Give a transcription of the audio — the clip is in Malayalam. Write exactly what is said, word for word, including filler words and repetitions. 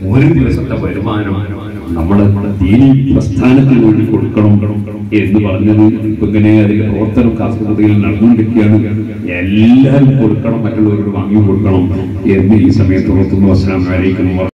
ഒരു ദിവസത്തെ വരുമാനം നമ്മൾ ദീനി പ്രസ്ഥാനത്തിന് വേണ്ടി കൊടുക്കണം എന്ന് പറഞ്ഞത് ഇങ്ങനെ അതിന്റെ പ്രവർത്തനം കാസർഗോഡിൽ നടന്നുകൊണ്ടിരിക്കുകയാണ്. എല്ലാവരും കൊടുക്കണം, മറ്റുള്ളവരോട് വാങ്ങി കൊടുക്കണം എന്ന് ഈ സമയത്ത് ഓർത്തുന്നു. അസ്സലാമു അലൈക്കും.